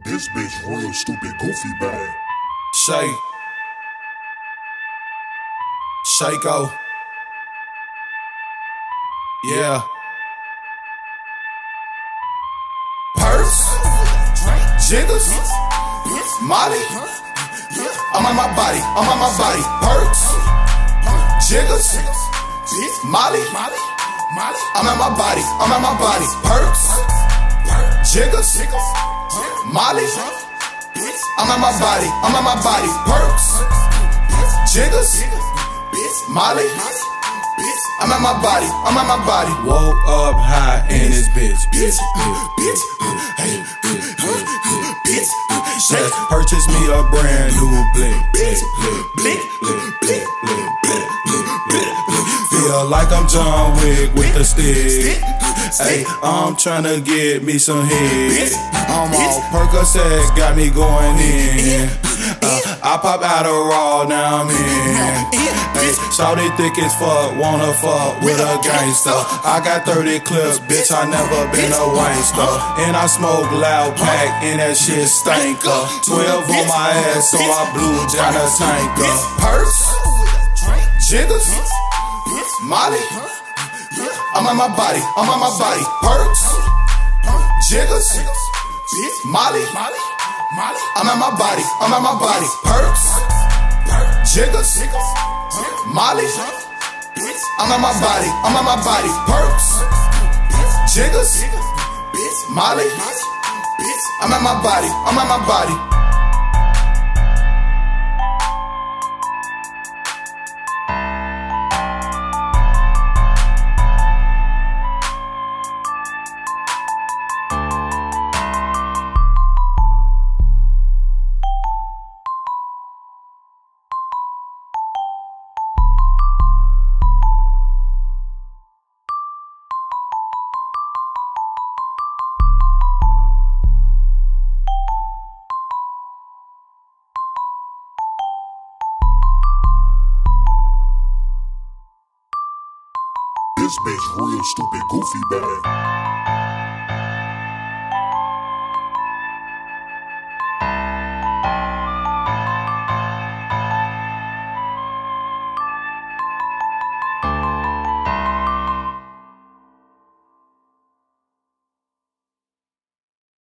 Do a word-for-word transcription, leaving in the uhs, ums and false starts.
This bitch real stupid goofy bad. Shay. Shayko. Yeah. Purse. Jiggers. Molly. I'm on my body. I'm on my body. Perks. Jiggers. Molly. I'm on my body. I'm on my body. Perks. Jiggers. Molly. I'm on my body. I'm on my body. Perks. Jiggers. Molly. I'm on my body. I'm on my body. Woke up high in this bitch. Bitch. Bitch. Hey. Bitch. Bitch. Just purchase me a brand new blick. Blick. Blick. Blick. Blick. Blick. Blick. Feel like I'm John Wick with the stick. Hey, I'm tryna get me some head. I'm all Percocet, got me going in. Uh, I pop out a raw, now I'm in. Hey, shawty thick as fuck, wanna fuck with a gangster. I got thirty clips, bitch, I never been a waster. And I smoke loud pack, and that shit stinker. Twelve on my ass, so I blew down a tanker. Purse, jiggers, Molly. I'm on my body, I'm on my body. Perks, jiggers, Molly. I'm on my body, I'm on my body. Perks, jiggers, Molly. I'm on my body, I'm on my body. Perks, jiggers, Molly. I'm on my body, I'm on my body. This bitch real stupid goofy bad.